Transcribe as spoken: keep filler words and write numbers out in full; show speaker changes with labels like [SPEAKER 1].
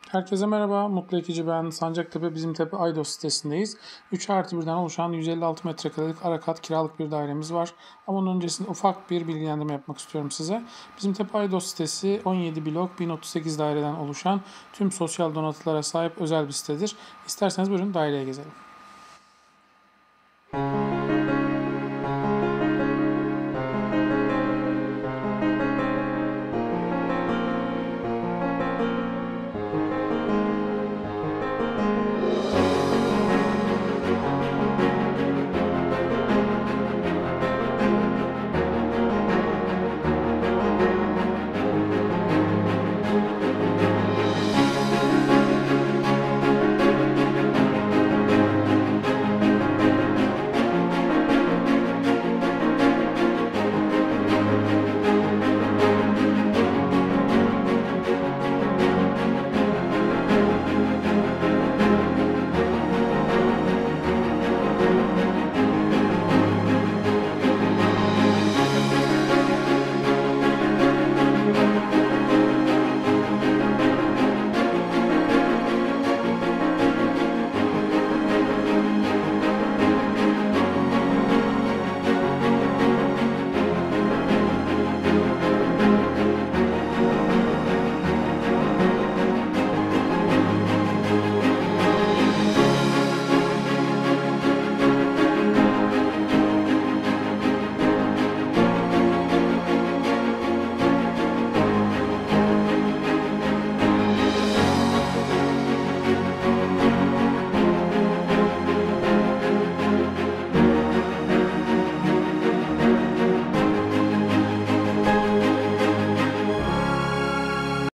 [SPEAKER 1] Herkese merhaba, Mutlu Ekici ben. Sancaktepe Bizimtepe Aydos sitesindeyiz. üç artı birden oluşan yüz elli altı metrekarelik arakat kiralık bir dairemiz var. Ama onun öncesinde ufak bir bilgilendirme yapmak istiyorum size. Bizimtepe Aydos sitesi on yedi blok bin otuz sekiz daireden oluşan tüm sosyal donatılara sahip özel bir sitedir. İsterseniz buyurun daireye gezelim.